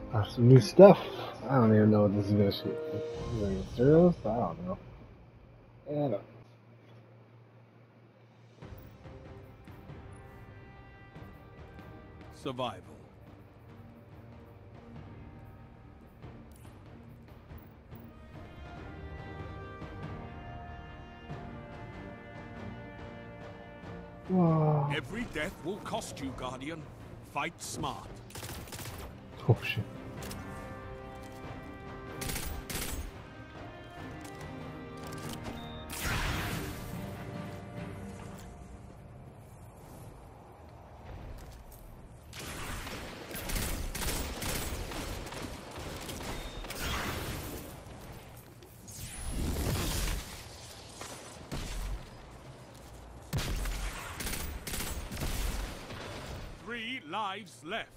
Some new stuff. I don't even know what this is gonna shoot. Is it zeros? I don't know. Yeah, I don't. Survival. Whoa. Every death will cost you, Guardian. Fight smart. Oh shit. Three lives left.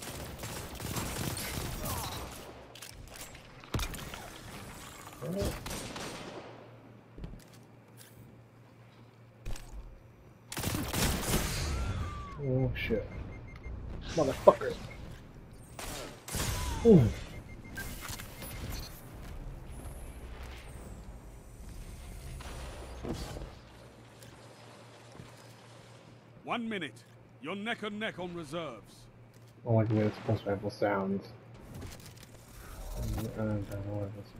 Oh shit. Motherfucker. Ooh. One minute. You're neck and neck on reserves. I don't like the way this pulse rifle sounds. I don't know what this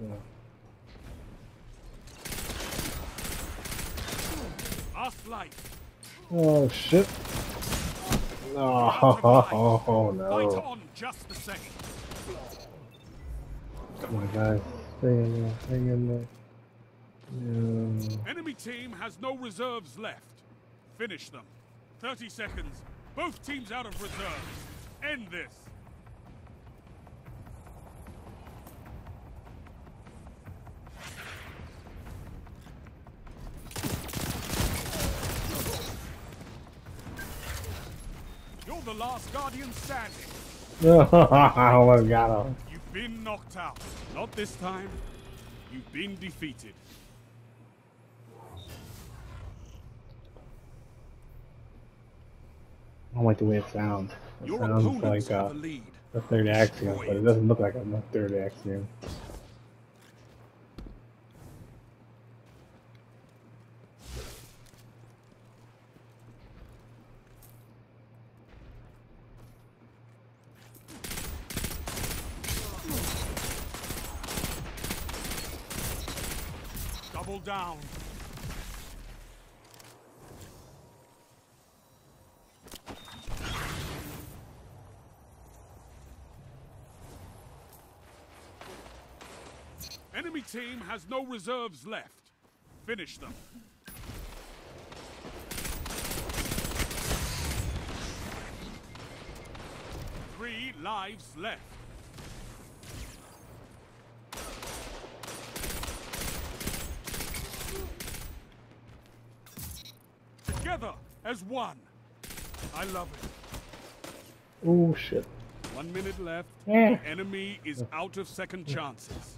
is. Last life. Oh shit. No, oh, no. Fight on just the same. Come on, guys. Stay in there. Hang in there. Yeah. Enemy team has no reserves left. Finish them. 30 seconds. Both teams out of reserves. End this. You're the last Guardian standing. Oh my god. You've been knocked out. Not this time. You've been defeated. I don't like the way it sounds. It Your sounds opponents like have a lead. the third axiom, but it doesn't look like a third axiom. Double down. Enemy team has no reserves left. Finish them. Three lives left. Together as one. I love it. Oh shit. 1 minute left. Yeah. The enemy is out of second chances.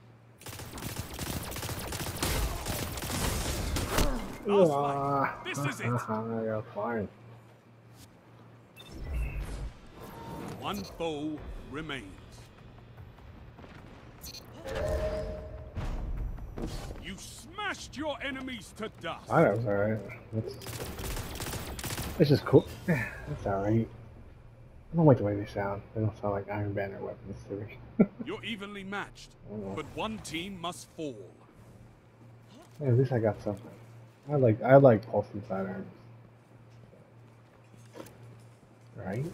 Last life. This is it. Yeah, fine. One foe remains. You smashed your enemies to dust. I know, it's alright. It's just cool. It's alright. I don't like the way they sound. They don't sound like Iron Banner weapons to me. You're evenly matched, but one team must fall. Yeah, at least I got something. I like pulsing sidearms. Right?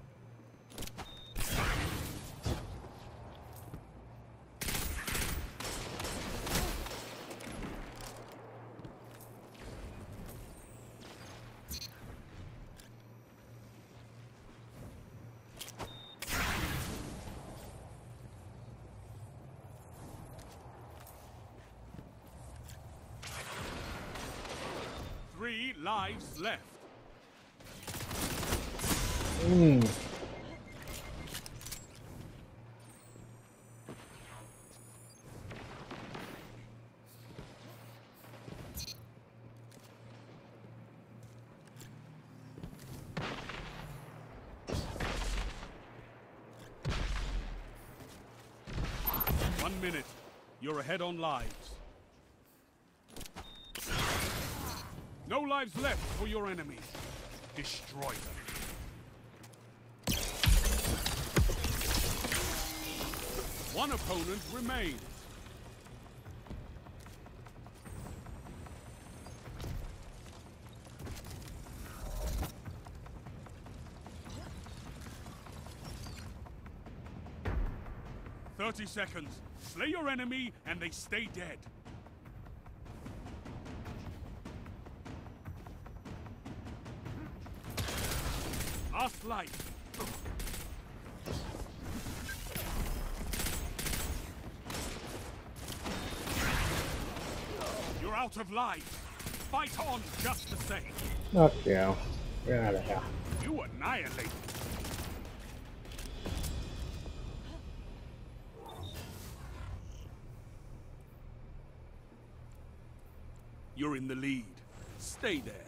Three lives left. Mm. 1 minute. You're ahead on lives. No lives left for your enemies. Destroy them. One opponent remains. "30 seconds. Slay your enemy and they stay dead." Last life. You're out of life. Fight on just the same. Fuck you. Get out of here. You annihilate. You're in the lead. Stay there.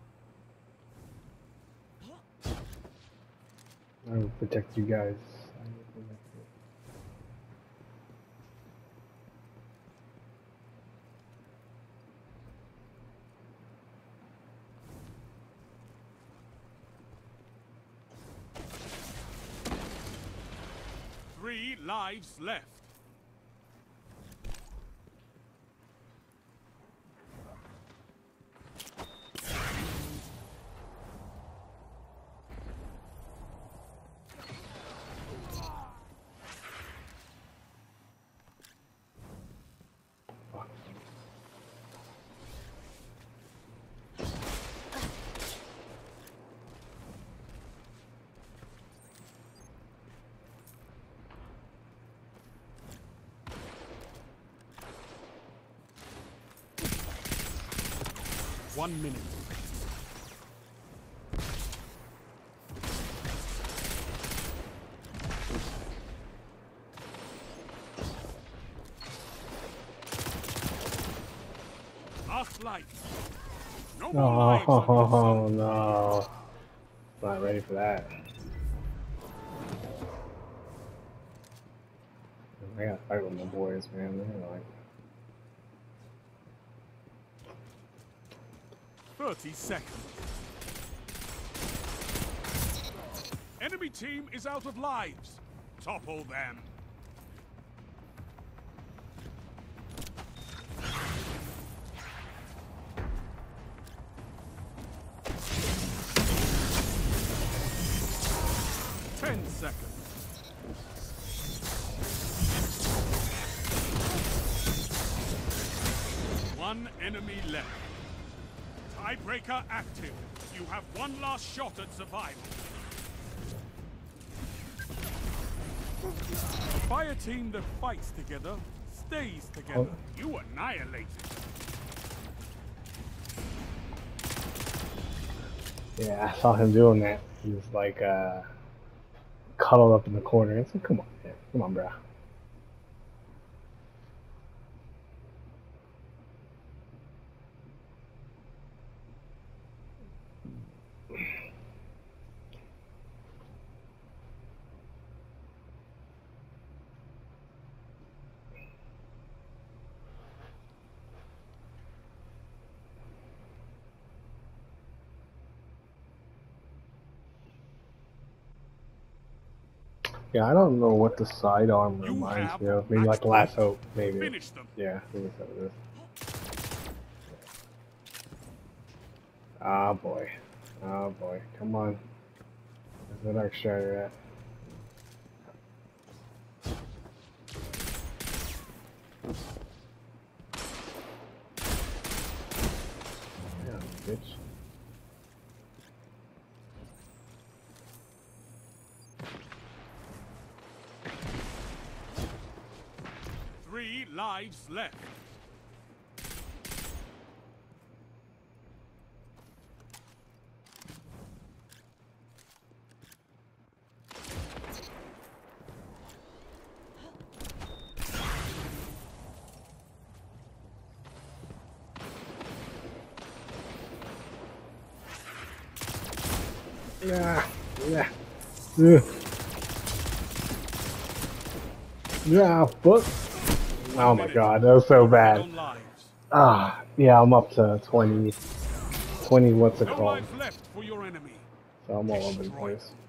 I will protect you guys. 3 lives left. One minute. Last light. No more lives on your Oh side. no. Not ready for that. I gotta fight with my boys, man. They're like 30 seconds. Enemy team is out of lives. Topple them. Ten seconds. One enemy left. Tiebreaker active. You have one last shot at survival. A fire team that fights together stays together. Oh. You annihilate. yeah, I saw him doing that. He was like cuddled up in the corner. It's like, come on, man. Come on, bro. Yeah, I don't know what the sidearm You reminds have me of. Maybe match like Last point. Hope, maybe. Finish them. Yeah, maybe so it is. Ah boy. Oh boy. Come on. Where's the Dark Strider at? Yeah, bitch. Three lives left. Yeah. Yeah. Yeah. Yeah, fuck. Oh my god, that was so bad. On lives. Ah, yeah, I'm up to 20. 20, what's it No called? lives left for your enemy. So I'm all over the Destroyed. place.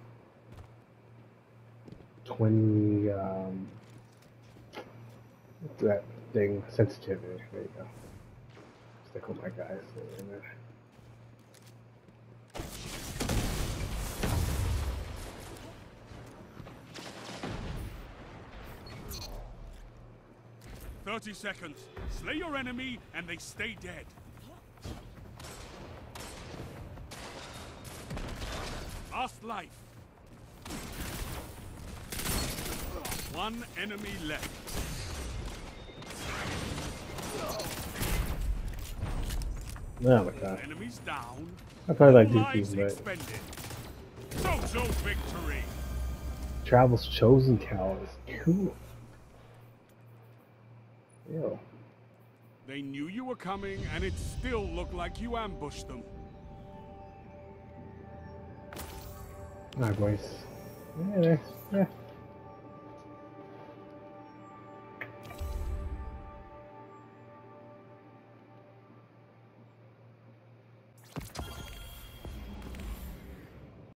20, what's that thing? Sensitivity. There you go. Stick with my guys. In there. "30 seconds. Slay your enemy and they stay dead. Last life. One enemy left. Oh my god. Enemies down. I probably like Lives DPs, but expended. Total victory. Travel's Chosen Towers. Cool. Yo. They knew you were coming, and it still looked like you ambushed them. Alright, boys. Yeah, yeah.